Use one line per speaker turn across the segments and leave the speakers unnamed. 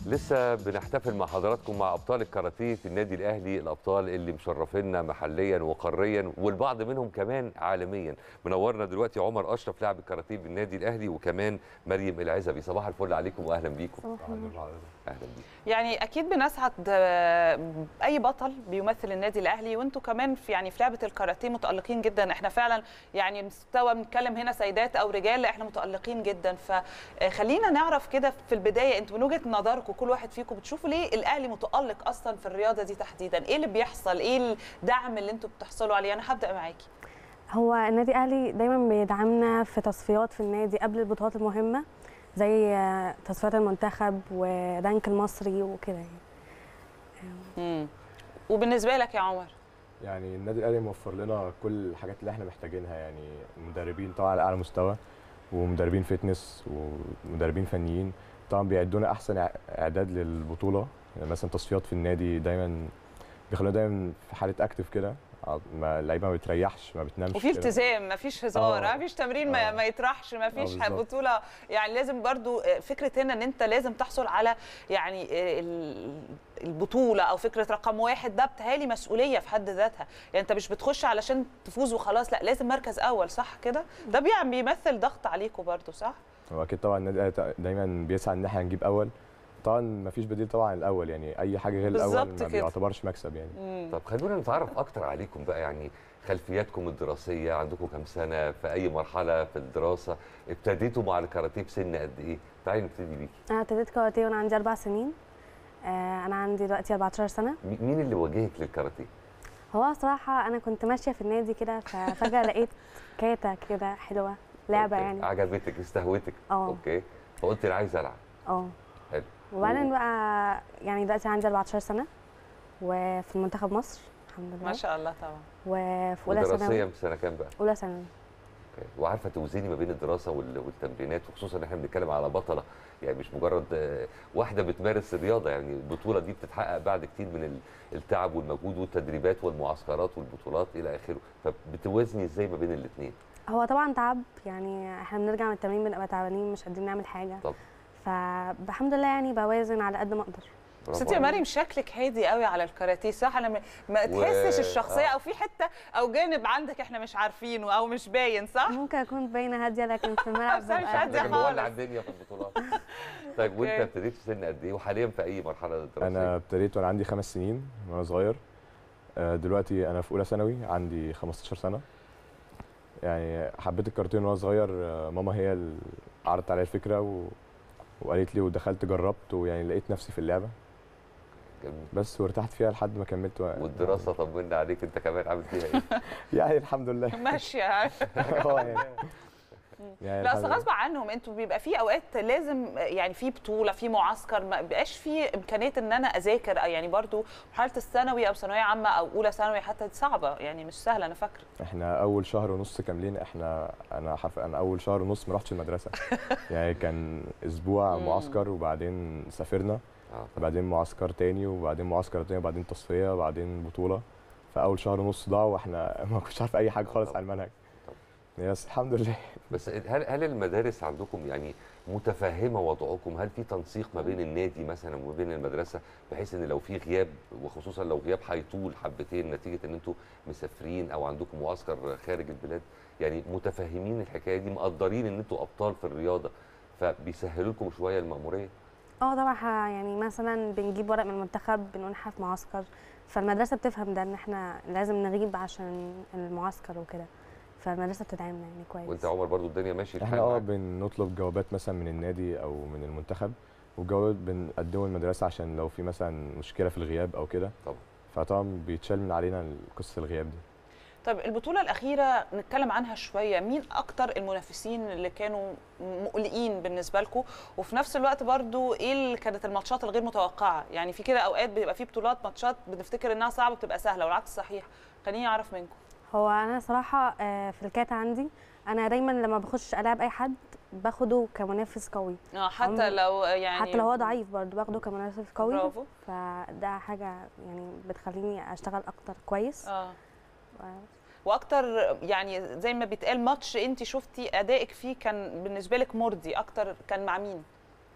لسه بنحتفل مع حضراتكم مع ابطال الكاراتيه في النادي الاهلي، الابطال اللي مشرفينا محليا وقاريا والبعض منهم كمان عالميا. منورنا دلوقتي عمر اشرف لاعب الكاراتيه بالنادي الاهلي، وكمان مريم العزبي. صباح الفل عليكم واهلا بيكم. اهلا بيكم.
يعني اكيد بنسعد اي بطل بيمثل النادي الاهلي، وانتم كمان في في لعبه الكاراتيه متالقين جدا. احنا فعلا يعني مستوى بنتكلم هنا سيدات او رجال، احنا متالقين جدا. فخلينا نعرف كده في البدايه، انتوا من وجهه نظركم كل واحد فيكم بتشوفوا ليه الاهلي متالق اصلا في الرياضه دي تحديدا؟ ايه اللي بيحصل؟ ايه الدعم اللي انتوا بتحصلوا عليه؟ انا هبدا معاكي.
هو النادي الاهلي دايما بيدعمنا في تصفيات في النادي قبل البطولات المهمه، زي تصفيات المنتخب ورانك المصري وكده
يعني. وبالنسبه لك يا عمر؟
يعني النادي الاهلي موفر لنا كل الحاجات اللي احنا محتاجينها، يعني مدربين طبعا على اعلى مستوى، ومدربين فتنس، ومدربين فنيين طبعا بيعدونا احسن اعداد للبطوله. يعني مثلا تصفيات في النادي دايما بيخلونا دايما في حاله اكتف كده، اللعيبه ما بتريحش ما بتنامش،
وفي التزام، ما فيش هزار، ما فيش تمرين ما يطرحش، ما فيش بطوله. يعني لازم برضو فكره هنا ان انت لازم تحصل على يعني البطوله او فكره رقم واحد، ده بتهيألي مسؤوليه في حد ذاتها. يعني انت مش بتخش علشان تفوز وخلاص، لا لازم مركز اول، صح كده؟ ده بيمثل ضغط عليكم برضو، صح؟
هو اكيد طبعا النادي الاهلي دايما بيسعى ان احنا نجيب اول، طبعا ما فيش بديل طبعا الاول، يعني اي حاجه غير الاول ما بيعتبرش مكسب يعني.
طب خلونا نتعرف اكتر عليكم بقى، يعني خلفياتكم الدراسيه، عندكم كام سنه، في اي مرحله في الدراسه، ابتديتوا مع الكاراتيه بسن قد ايه؟ تعالي نبتدي بيكي.
انا ابتديت كاراتيه وانا عندي 4 سنين. انا عندي دلوقتي 14 سنه.
مين اللي وجهك للكاراتيه؟
هو صراحه انا كنت ماشيه في النادي كده، ففجاه لقيت كاتا كده حلوه، لعبه يعني
عجبتك، استهوتك. اوكي، فقلت انا عايزه العب. حلو.
وبعدين بقى يعني دلوقتي عندي 14 سنه، وفي المنتخب مصر الحمد لله
ما شاء الله طبعا.
وفي اولى ثانوي.
ودراسيا في سنه كام بقى؟
اولى ثانوي.
وعارفه توزيني ما بين الدراسه والتمرينات، وخصوصا ان احنا بنتكلم على بطله، يعني مش مجرد واحده بتمارس الرياضه، يعني البطوله دي بتتحقق بعد كتير من التعب والمجهود والتدريبات والمعسكرات والبطولات الى اخره، فبتوازني ازاي ما بين الاثنين؟
هو طبعا تعب، يعني احنا بنرجع من التمرين بنبقى تعبانين مش قادرين نعمل حاجه.
طب
فالحمد لله يعني بوازن على قد ما اقدر.
بس انت يا مريم شكلك هادي قوي على الكاراتيه، صح؟ انا ما تحسش الشخصيه او في حته او جانب عندك احنا مش عارفينه او مش باين، صح؟
ممكن اكون باينه هاديه، لكن في الملعب
بس مش هاديه خالص.
مولع الدنيا في البطولات. طيب وانت ابتديت في سن قد ايه، وحاليا في اي مرحله دراسيه؟
انا ابتديت وانا عندي 5 سنين وانا صغير. دلوقتي انا في اولى ثانوي، عندي 15 سنه. يعني حبيت الكاراتيه وانا صغير، ماما هي اللي عرضت عليا الفكره وقالت لي، ودخلت جربت، ويعني لقيت نفسي في اللعبه.
جميل.
بس وارتحت فيها لحد ما كملت.
والدراسه طمنا عليك، انت كمان عامل فيها ايه؟
يعني الحمد لله
ماشيه.
يعني
لا اصل غصب عنهم، انتوا بيبقى في اوقات لازم يعني في بطوله، في معسكر، ما بيبقاش في امكانيه ان انا اذاكر. يعني برضو مرحله الثانوي او ثانويه عامه او اولى ثانوي حتى صعبه، يعني مش سهله. انا فاكره
احنا اول شهر ونص كاملين، انا اول شهر ونص ما رحتش المدرسه. يعني كان اسبوع معسكر، وبعدين سافرنا، وبعدين معسكر تاني، وبعدين معسكر تاني، وبعدين تصفيه، وبعدين بطوله. فاول شهر ونص ضاع واحنا ما كنتش عارف اي حاجه خالص عن المنهج. بس الحمد لله.
بس هل المدارس عندكم يعني متفهمه وضعكم؟ هل في تنسيق ما بين النادي مثلا وما بين المدرسه، بحيث ان لو في غياب، وخصوصا لو غياب هيطول حبتين نتيجه ان انتم مسافرين او عندكم معسكر خارج البلاد، يعني متفهمين الحكايه دي، مقدرين ان انتم ابطال في الرياضه، فبيسهلوا لكم شويه المأموريه؟
طبعا. يعني مثلا بنجيب ورق من المنتخب بنقول احنا في معسكر، فالمدرسه بتفهم ده ان احنا لازم نغيب عشان المعسكر وكده، فالمدرسه بتدعمنا يعني كويس.
وانت يا عمر برضو الدنيا ماشيه؟
احنا بنطلب جوابات مثلا من النادي او من المنتخب، والجوابات بنقدمه المدرسه عشان لو في مثلا مشكله في الغياب او كده.
طبعا.
فطبعا بيتشال من علينا قصه الغياب دي.
طب البطوله الاخيره نتكلم عنها شويه، مين اكتر المنافسين اللي كانوا مقلقين بالنسبه لكم؟ وفي نفس الوقت برضو ايه اللي كانت الماتشات الغير متوقعه؟ يعني في كده اوقات بيبقى في بطولات ماتشات بنفتكر انها صعبه بتبقى سهله، والعكس صحيح. خليني اعرف منكم.
هو انا صراحه في الكاتا عندي انا دايما لما بخش العب اي حد باخده كمنافس قوي.
حتى لو يعني
حتى لو هو ضعيف برضه باخده كمنافس قوي.
برافو.
فده حاجه يعني بتخليني اشتغل اكتر كويس.
واكتر يعني زي ما بيتقال ماتش انت شفتي ادائك فيه كان بالنسبه لك مرضي اكتر، كان مع مين؟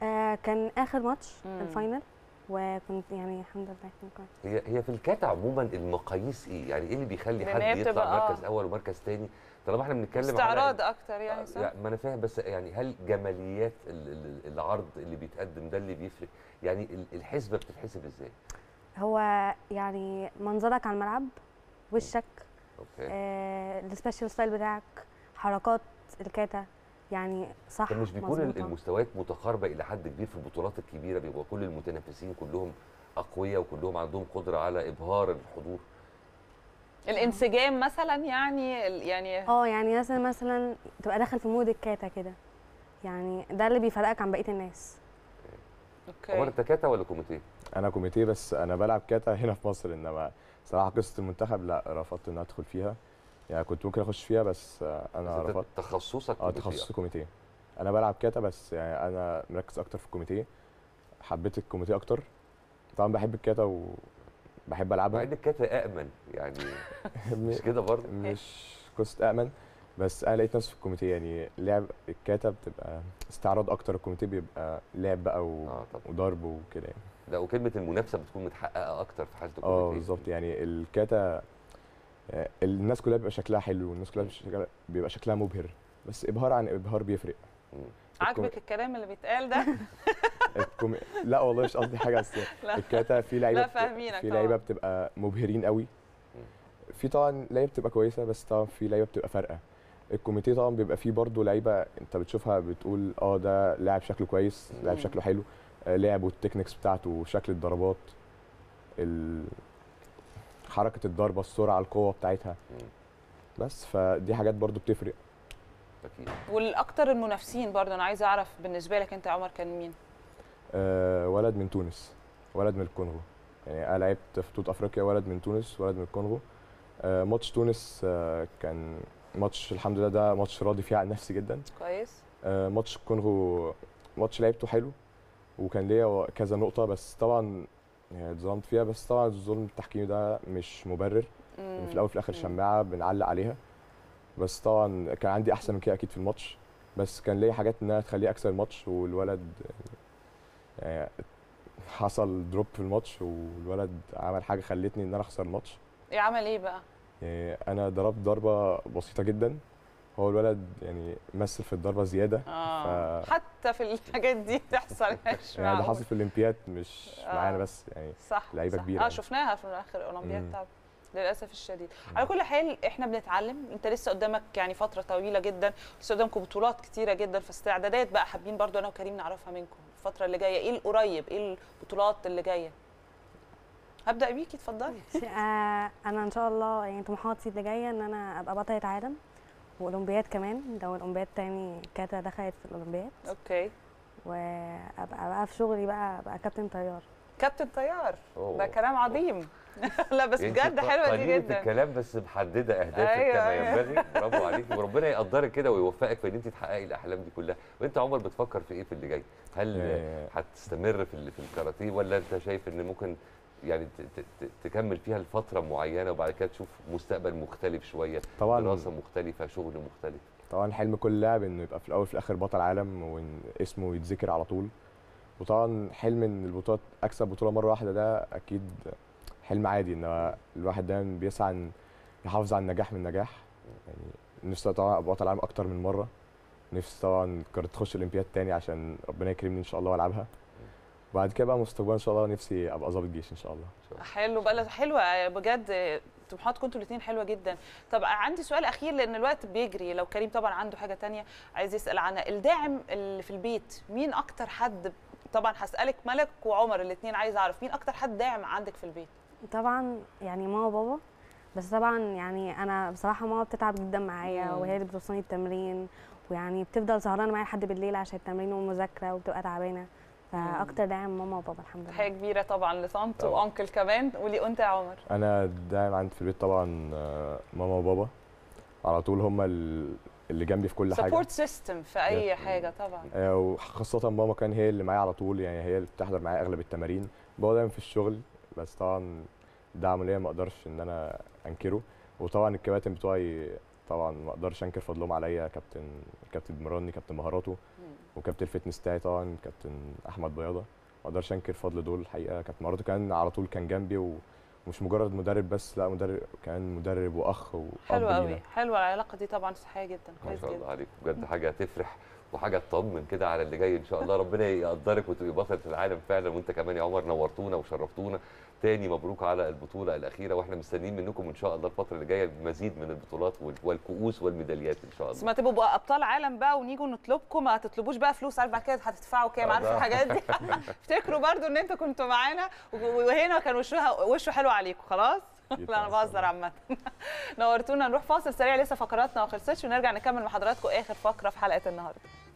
كان اخر ماتش
مم.
الفاينل، وكنت يعني الحمد لله كنت كويس.
هي في الكاتا عموما المقاييس ايه؟ يعني ايه اللي بيخلي
لأن
حد
هي
يطلع
بتبقى
مركز اول ومركز تاني؟ طالما احنا بنتكلم
استعراض
على
اكتر يعني، صح؟
ما انا فاهم، بس يعني هل جماليات العرض اللي بيتقدم ده اللي بيفرق؟ يعني الحسبه بتتحسب ازاي؟
هو يعني منظرك على الملعب، وشك،
اوكي.
السبيشال ستايل بتاعك، حركات الكاتا، يعني صح
طب مش بيكون
مظبوطة.
المستويات متقاربه الى حد كبير في البطولات الكبيره؟ بيبقى كل المتنافسين كلهم اقوياء وكلهم عندهم قدره على ابهار الحضور؟
الانسجام مثلا يعني
يعني مثلا تبقى داخل في مود الكاتا كده، يعني ده اللي بيفرقك عن بقيه الناس.
عمر
اوكي.
انت كاتا ولا كوميتيه؟
انا كوميتيه، بس انا بلعب كاتا هنا في مصر، انما صراحه قصه المنتخب لا، رفضت ان ادخل فيها. يعني كنت ممكن اخش فيها بس انا
بس انت
رفضت.
تخصصك كوميتيه؟
تخصصي كوميتيه. انا بلعب كاتا بس يعني انا مركز اكتر في الكوميتيه، حبيت الكوميتيه اكتر. طبعا بحب الكاتا وبحب
مع
العبها.
ان الكاتا امن يعني، مش كده برضه؟
مش قصه امن، بس انا لقيت نفسي في الكوميتيه. يعني لعب الكاتا بتبقى استعراض اكتر، الكوميتيه بيبقى لعب بقى
طبعا.
وضرب وكده يعني.
لا، وكلمه المنافسه بتكون متحققه اكتر في حاله
اه
الكوميتيه.
بالظبط، يعني الكاتا الناس كلها بيبقى شكلها حلو، والناس كلها بيبقى شكلها مبهر، بس ابهار عن ابهار بيفرق.
مم.
عاجبك الكلام اللي بيتقال ده؟
لا والله مش قصدي حاجه، بس
لا.
الكاتا في لعيبه
لا فاهمينك
في
طبعاً.
لعيبه بتبقى مبهرين قوي، في طبعا لعيبه بتبقى كويسه، بس طبعا في لعيبه بتبقى فارقه. الكوميتيه طبعا بيبقى فيه برضه لعيبه انت بتشوفها بتقول ده لاعب شكله كويس، لاعب شكله حلو، لعب والتكنيكس بتاعته وشكل الضربات، حركه الضربه، السرعه، القوه بتاعتها. بس فدي حاجات برضه بتفرق.
اكيد.
والاكتر المنافسين برضه انا عايزه اعرف بالنسبه لك انت يا عمر كان مين؟
ولد من تونس، ولد من الكونغو. يعني انا لعبت في بطوله افريقيا، ولد من تونس، ولد من الكونغو. ماتش تونس كان ماتش الحمد لله، ده ماتش راضي فيه عن نفسي جدا.
كويس.
ماتش الكونغو ماتش لعبته حلو، وكان ليا كذا نقطه، بس طبعا يعني اتظلمت فيها، بس طبعا الظلم التحكيمي ده مش مبرر. في الاول وفي الاخر شماعه بنعلق عليها، بس طبعا كان عندي احسن من كده اكيد في الماتش، بس كان ليا حاجات انها تخليه اكسب الماتش. والولد يعني حصل دروب في الماتش، والولد عمل حاجه خلتني ان انا اخسر الماتش.
ايه عمل ايه بقى؟
يعني انا ضربت ضربه بسيطه جدا، هو الولد يعني مثل في الضربه زياده.
حتى في الحاجات دي بتحصل مش
يعني ده حصل في الاولمبياد، مش معانا بس، يعني
صح
لعيبه كبيره يعني.
شفناها في اخر الاولمبياد طبعا للاسف الشديد. على كل حال احنا بنتعلم، انت لسه قدامك يعني فتره طويله جدا، لسه قدامكم بطولات كتيره جدا، فاستعدادات بقى حابين برضو انا وكريم نعرفها منكم الفتره اللي جايه، ايه القريب، ايه البطولات اللي جايه؟ هبدا بيكي، اتفضلي.
انا ان شاء الله يعني طموحاتي اللي جايه ان انا ابقى بطله عالم، واولمبياد كمان، لو الاولمبياد تاني كاتا دخلت في الاولمبياد.
اوكي.
وابقى بقى في شغلي بقى كابتن طيار.
كابتن طيار، ده كلام عظيم. لا بس بجد حلوه دي جدا.
الكلام بس محدده اهدافك كما ينبغي. برافو عليكي، وربنا يقدرك كده ويوفقك في ان انت تحققي الاحلام دي كلها. وانت عمر بتفكر في ايه في اللي جاي؟ هل هتستمر في الكاراتيه، ولا انت شايف ان ممكن يعني تكمل فيها لفتره معينه وبعد كده تشوف مستقبل مختلف شويه،
طبعا
دراسه مختلفه، شغل مختلف؟
طبعا حلم كل لاعب انه يبقى في الاول وفي الاخر بطل عالم، وان اسمه يتذكر على طول. وطبعا حلم ان البطولات اكسب بطوله مره واحده، ده اكيد حلم عادي، ان الواحد دايما بيسعى ان يحافظ على النجاح من نجاح. يعني نفسي طبعا ابقى بطل عالم اكتر من مره، نفسي طبعا كنت تخش الاولمبياد تاني عشان ربنا يكرمني ان شاء الله والعبها. وبعد كده بقى مستقبلا ان شاء الله نفسي ابقى ضابط جيش ان شاء الله.
حلو بقى، حلوه بجد، طموحاتكم انتوا الاثنين حلوه جدا. طب عندي سؤال اخير لان الوقت بيجري، لو كريم طبعا عنده حاجه تانية عايز يسال عنها، الداعم اللي في البيت مين اكتر حد؟ طبعا هسالك ملك وعمر الاثنين، عايز اعرف مين اكتر حد داعم عندك في البيت؟
طبعا يعني ماما وبابا، بس طبعا يعني انا بصراحه ماما بتتعب جدا معايا، وهي اللي بتوصلني التمرين، ويعني بتفضل سهرانه معايا لحد بالليل عشان التمرين والمذاكره، وبتبقى تعبانه. فاكتر داعم ماما وبابا الحمد لله.
حاجه كبيره طبعا لطنط وانكل كمان. قولي انت يا عمر.
انا داعم عندي في البيت طبعا ماما وبابا، على طول هم اللي جنبي في كل حاجه،
سبورت سيستم في اي حاجه طبعا.
وخاصه ماما كان هي اللي معايا على طول، يعني هي اللي بتحضر معايا اغلب التمارين. بابا دايما في الشغل، بس طبعا دعمه ليا ما اقدرش ان انا انكره. وطبعا الكباتن بتوعي طبعا ما اقدرش انكر فضلهم عليا، كابتن بيمرني، كابتن مهاراته، وكابتن الفتنس بتاعي طبعا كابتن احمد بياضه، ما اقدرش انكر فضل دول الحقيقه. كانت مراته كان على طول كان جنبي، ومش مجرد مدرب بس، لا مدرب كان مدرب واخ واب
حلو
لينا.
قوي، حلوه العلاقه دي طبعا، صحيه جدا،
ما
كويس
شاء الله
جدا.
عليك، بجد حاجه تفرح وحاجه تطمن كده على اللي جاي ان شاء الله. ربنا يقدرك وتبقي بطلة العالم فعلا. وانت كمان يا عمر نورتونا وشرفتونا تاني، مبروك على البطوله الاخيره، واحنا مستنيين منكم ان شاء الله الفتره اللي جايه مزيد من البطولات والكؤوس والميداليات ان شاء
بس
الله.
ما تبقوا بقى ابطال عالم بقى ونيجوا نطلبكم، ما تطلبوش بقى فلوس، عارف بعد كده هتدفعوا كام، عارف الحاجات دي. افتكروا برضو ان انتوا كنتوا معانا وهنا كان وشه حلو عليكم خلاص. لا انا بهزر عامه. نورتونا. نروح فاصل سريع، لسه فقراتنا ما خلصتش ونرجع نكمل مع حضراتكم اخر فقره في حلقه النهارده.